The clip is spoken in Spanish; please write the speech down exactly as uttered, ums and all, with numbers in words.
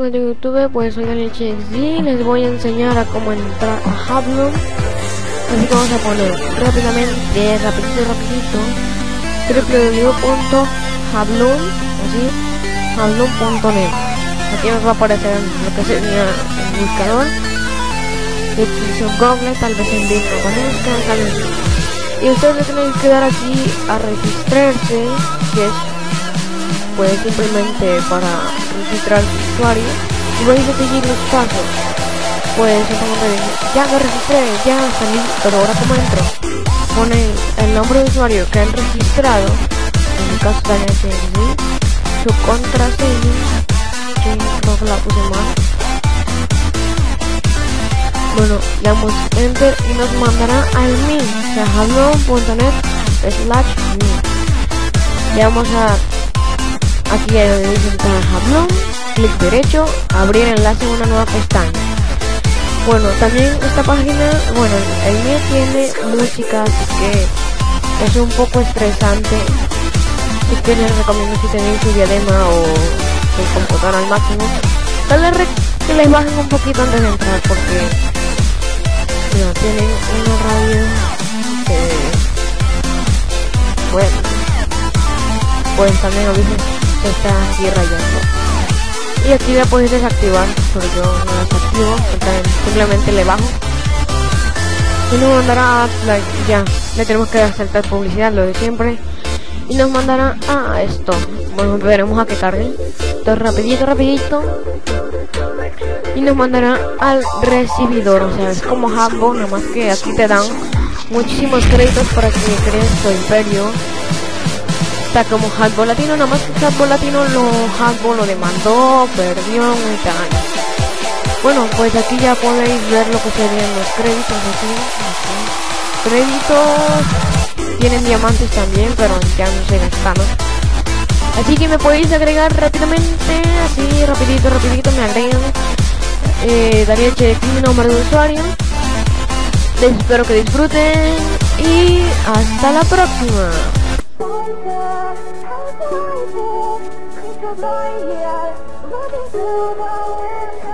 canal de YouTube, pues soy Daniel X D. Les voy a enseñar a cómo entrar a Habloon. Así que vamos a poner rápidamente, rapidito, rapidito w w w punto habloon, así, habloon punto net. Aquí nos va a aparecer lo que sería el buscador. Descripción Google, tal vez en vídeo conozcan, tal vez. Y ustedes le tienen que dar aquí a registrarse, que es pues simplemente para registrar su usuario, y vais a seguir los pasos. Pues ya me registré, ya salí, pero ahora como entro, ponen el nombre de usuario que han registrado, en mi caso Daniel X D, su contraseña, que creo que la puse mal. Bueno, le damos enter y nos mandará al me, o sea, habloon punto net slash me. Le vamos a aquí donde dice entrar a Habloon, clic derecho, abrir enlace en una nueva pestaña. Bueno, también esta página, bueno, el mío tiene música, así que es un poco estresante. Así que les recomiendo, si tenéis su diadema o el computador al máximo, tal vez que les bajen un poquito antes de entrar, porque bueno, tienen una radio que, bueno, pues también aviso que está aquí rayando. Y aquí la podéis desactivar, pero yo no la desactivo, simplemente le bajo y nos mandará a, ya, le tenemos que saltar publicidad, lo de siempre, y nos mandará a esto. Bueno, veremos a que cargue. Entonces rapidito, rapidito, y nos mandará al recibidor, o sea, es como Habloon, nada más que aquí te dan muchísimos créditos para que crees tu imperio. Está como Habloon Latino, nada más que Habloon Latino lo, Habloon lo demandó, perdió y tal. Bueno, pues aquí ya podéis ver lo que serían los créditos, así, así. Créditos, tienen diamantes también, pero ya no se gastan. Así que me podéis agregar rápidamente, así, rapidito, rapidito, me agregan. Eh, Daniel X D, mi nombre de usuario. Les espero que disfruten y hasta la próxima. How do I feel? It's a blind, yeah, running through the wind.